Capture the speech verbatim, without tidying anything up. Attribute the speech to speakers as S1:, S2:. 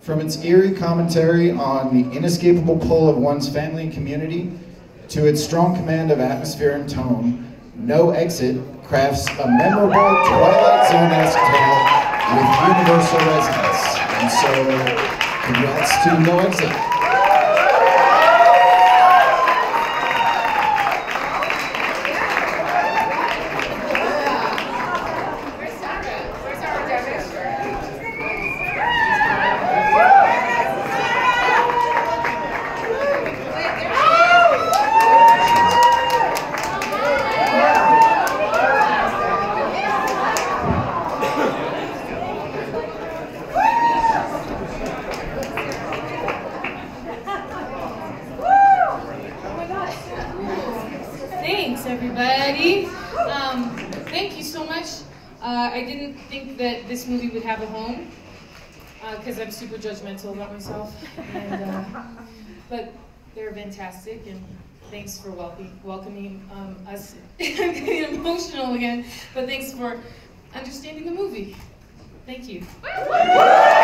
S1: From its eerie commentary on the inescapable pull of one's family and community, to its strong command of atmosphere and tone, No Exit crafts a memorable Twilight Zone-esque tale with universal resonance. And so, congrats to No Exit.
S2: Thanks, everybody. Um, thank you so much. Uh, I didn't think that this movie would have a home, because uh, I'm super judgmental about myself. And, uh, but they're fantastic, and thanks for welcoming, welcoming um, us. I'm getting emotional again, but thanks for understanding the movie. Thank you.